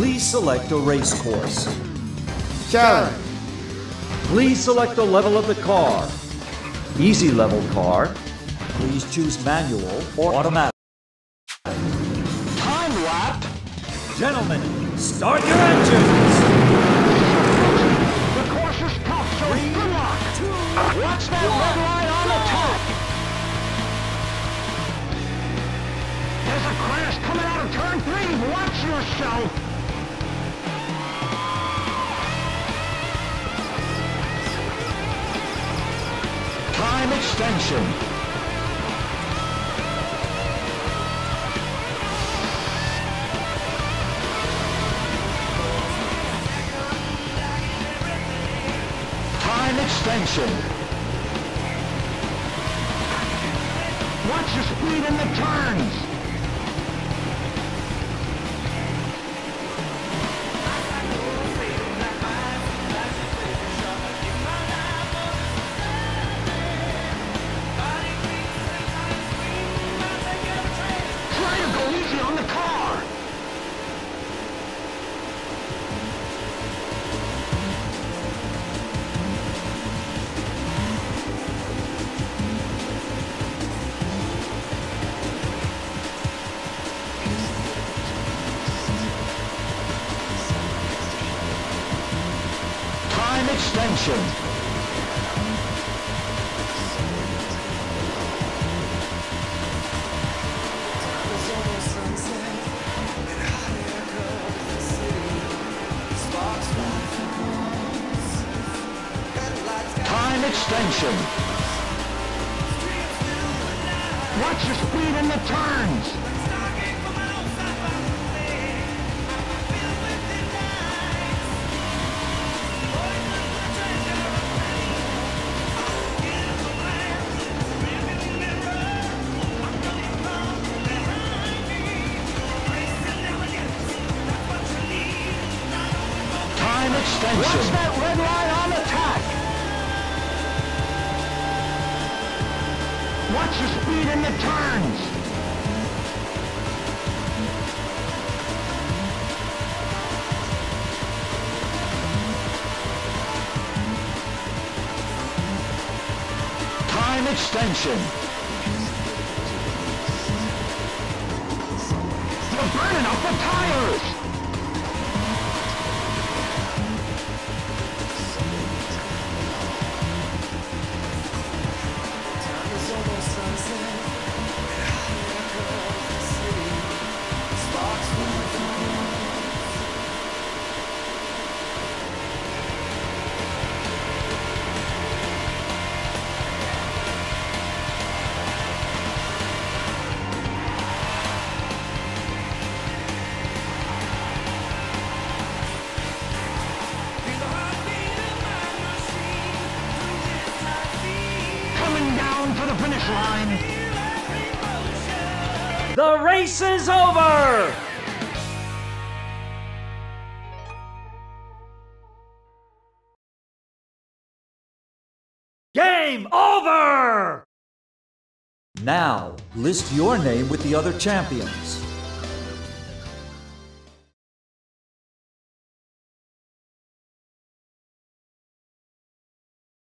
Please select a race course. Challenge. Please select the level of the car. Easy level car. Please choose manual or automatic. Time lap. Gentlemen, start your engines! The course is tough, so good luck. Watch that red line on the track. There's a crash coming out of turn 3. Watch yourself. Time extension. Time extension. Watch your speed in the turns. Try to go easy on the car. Time extension. Time extension. Watch your speed in the turns. Time extension. Watch that red line on the track. Watch your speed in the turns. Time extension. You're burning up the tires. Coming down to the finish line. The race is over! Game over! Now, list your name with the other champions.